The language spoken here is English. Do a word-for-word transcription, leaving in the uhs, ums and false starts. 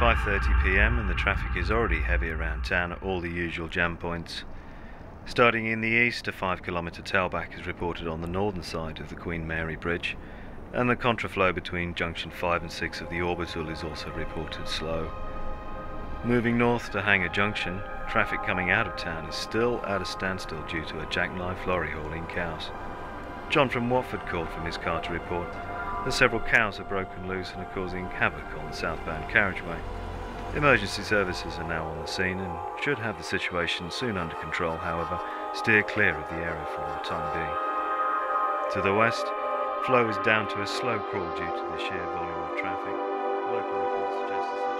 five thirty p m and the traffic is already heavy around town at all the usual jam points. Starting in the east, a five kilometre tailback is reported on the northern side of the Queen Mary Bridge, and the contraflow between junction five and six of the orbital is also reported slow. Moving north to Hangar Junction, traffic coming out of town is still at a standstill due to a jackknife lorry hauling cows. John from Watford called from his car to report that several cows are broken loose and are causing havoc on the southbound carriageway. Emergency services are now on the scene and should have the situation soon under control. However, steer clear of the area for the time being. To the west, flow is down to a slow crawl due to the sheer volume of traffic. Local reports suggest the